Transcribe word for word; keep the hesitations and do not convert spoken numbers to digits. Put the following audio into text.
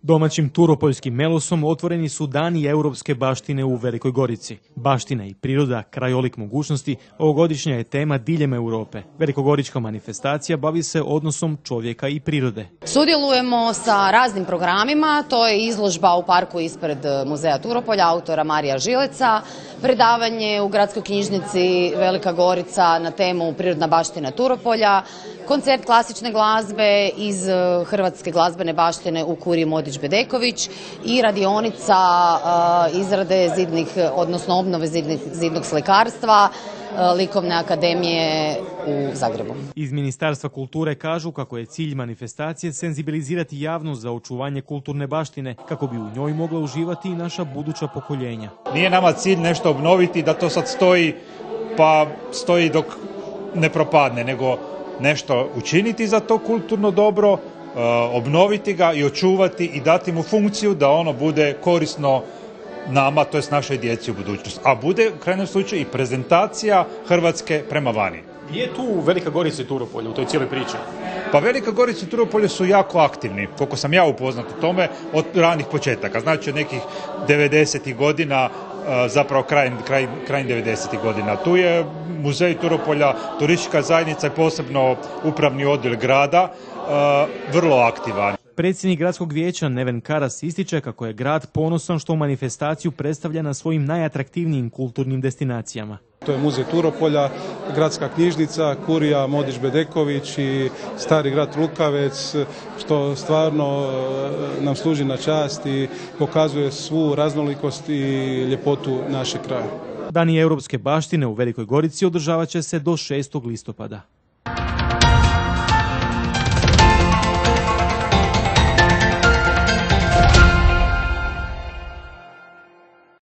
Domaćim turopoljskim melosom otvoreni su dani europske baštine u Velikoj Gorici. Baština i priroda, krajolik mogućnosti, ovogodišnja je tema diljem Europe. Velikogorička manifestacija bavi se odnosom čovjeka i prirode. Sudjelujemo sa raznim programima, to je izložba u parku ispred muzeja Turopolja, autora Marija Žileca, predavanje u gradskoj knjižnici Velika Gorica na temu Prirodna baština Turopolja, koncert klasične glazbe iz hrvatske glazbene baštine u Kuriji Modić-Bedeković i radionica uh, izrade zidnih, odnosno obnove zidnih, zidnog slikarstva Likovne akademije u Zagrebu. Iz Ministarstva kulture kažu kako je cilj manifestacije senzibilizirati javnost za očuvanje kulturne baštine, kako bi u njoj mogla uživati i naša buduća pokoljenja. Nije nama cilj nešto obnoviti da to sad stoji, pa stoji dok ne propadne, nego nešto učiniti za to kulturno dobro, obnoviti ga i očuvati i dati mu funkciju da ono bude korisno nama, to jest našoj djeci u budućnosti. A bude u krajnjem slučaju i prezentacija Hrvatske prema vani. Je tu Velika Gorica i Turopolje u toj cijeloj priči? Pa Velika Gorica i Turopolje su jako aktivni, koliko sam ja upoznat o tome, od ranih početaka. Znači od nekih devedesetih godina, zapravo krajem, kraj, krajem devedesetih godina. Tu je muzej Turopolja, turistička zajednica i posebno upravni odjel grada vrlo aktivan. Predsjednik gradskog vijeća Neven Karas ističe kako je grad ponosan što manifestaciju predstavlja na svojim najatraktivnijim kulturnim destinacijama. To je muzej Turopolja, gradska knjižnica, Kurija Modić-Bedeković i stari grad Lukavec, što stvarno nam služi na čast i pokazuje svu raznolikost i ljepotu našeg kraja. Dani europske baštine u Velikoj Gorici održavat će se do šestog listopada.